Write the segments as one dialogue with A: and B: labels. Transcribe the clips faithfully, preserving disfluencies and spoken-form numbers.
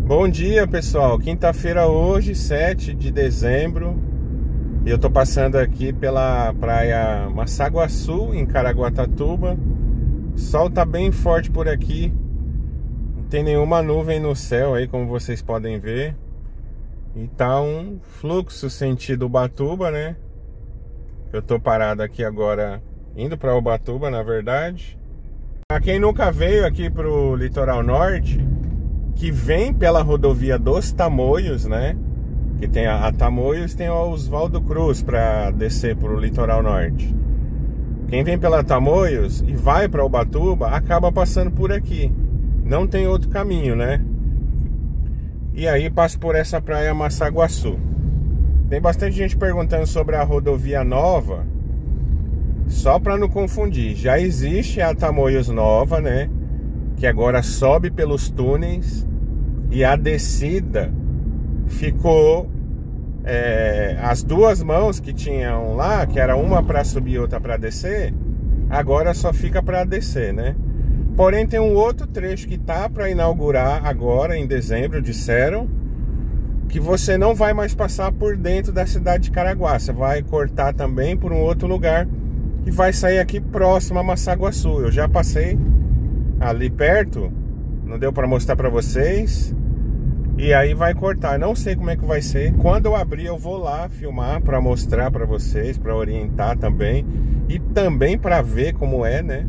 A: Bom dia, pessoal. Quinta-feira hoje, sete de dezembro. E eu tô passando aqui pela praia Massaguaçu, em Caraguatatuba. O sol tá bem forte por aqui. Não tem nenhuma nuvem no céu aí, como vocês podem ver. E tá um fluxo sentido Ubatuba, né? Eu tô parado aqui agora, indo pra Ubatuba, na verdade. Pra quem nunca veio aqui pro litoral norte, que vem pela rodovia dos Tamoios, né? Que tem a, a Tamoios, tem o Oswaldo Cruz para descer pro litoral norte. Quem vem pela Tamoios e vai para Ubatuba acaba passando por aqui. Não tem outro caminho, né? E aí passa por essa praia Massaguaçu. Tem bastante gente perguntando sobre a rodovia nova. Só para não confundir, já existe a Tamoios nova, né? Que agora sobe pelos túneis. E a descida ficou é, as duas mãos que tinham lá, que era uma para subir e outra para descer, agora só fica para descer, né? Porém tem um outro trecho que tá para inaugurar agora em dezembro, disseram, que você não vai mais passar por dentro da cidade de Caraguá, você vai cortar também por um outro lugar e vai sair aqui próximo a Massaguaçu. Eu já passei ali perto, não deu para mostrar para vocês. E aí vai cortar, não sei como é que vai ser. Quando eu abrir eu vou lá filmar para mostrar para vocês, para orientar também e também para ver como é, né?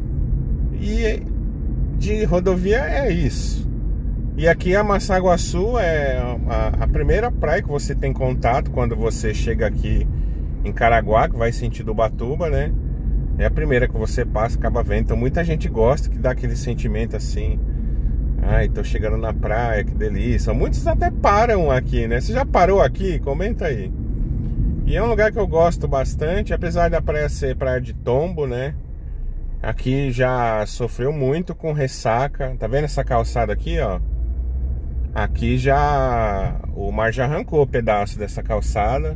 A: E de rodovia é isso. E aqui a Massaguaçu é a, a primeira praia que você tem contato quando você chega aqui em Caraguá, que vai sentido Ubatuba, né? É a primeira que você passa, acaba vendo. Então muita gente gosta, que dá aquele sentimento assim: ai, tô chegando na praia, que delícia. Muitos até param aqui, né? Você já parou aqui? Comenta aí. E é um lugar que eu gosto bastante, apesar da praia ser praia de tombo, né? Aqui já sofreu muito com ressaca. Tá vendo essa calçada aqui, ó? Aqui já... o mar já arrancou pedaço dessa calçada.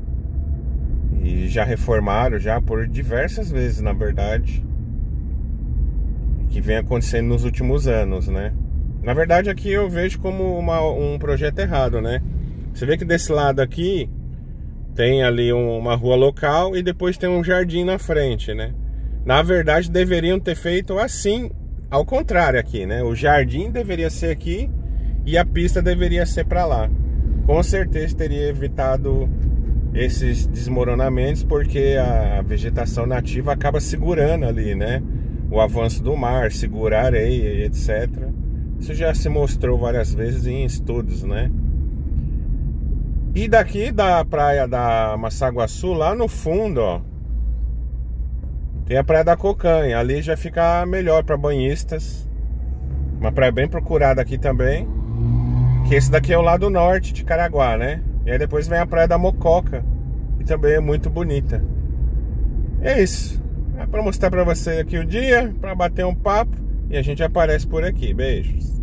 A: E já reformaram já por diversas vezes, na verdade. Que vem acontecendo nos últimos anos, né? Na verdade aqui eu vejo como uma, um projeto errado, né? Você vê que desse lado aqui tem ali um, uma rua local e depois tem um jardim na frente, né? Na verdade deveriam ter feito assim, ao contrário aqui, né? O jardim deveria ser aqui e a pista deveria ser para lá. Com certeza teria evitado esses desmoronamentos, porque a vegetação nativa acaba segurando ali, né? O avanço do mar, segurar areia e etcétera. Isso já se mostrou várias vezes em estudos, né? E daqui da praia da Massaguaçu, lá no fundo, ó, tem a praia da Cocanha. Ali já fica melhor para banhistas. Uma praia bem procurada aqui também. Que esse daqui é o lado norte de Caraguá, né? E aí depois vem a praia da Mococa, que também é muito bonita. É isso. É para mostrar para você aqui o dia, para bater um papo, e a gente aparece por aqui. Beijos.